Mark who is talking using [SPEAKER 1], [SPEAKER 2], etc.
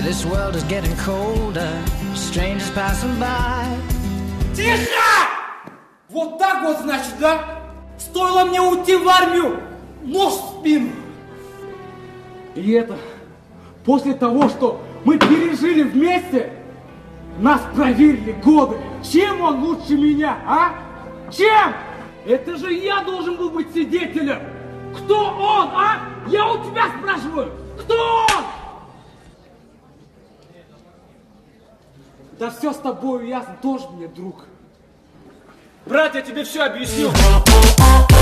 [SPEAKER 1] This world is getting colder, strangers passing by.
[SPEAKER 2] Тихо! Вот так вот, значит, да? Стоило мне уйти в армию, нож в спину. И это после того, что мы пережили вместе, нас проверили годы. Чем он лучше меня, а? Чем? Это же я должен был быть свидетелем. Кто он, а? Я у тебя спрашиваю, кто он? Да все с тобой ясно, тоже мне друг. Брат, я тебе все объясню.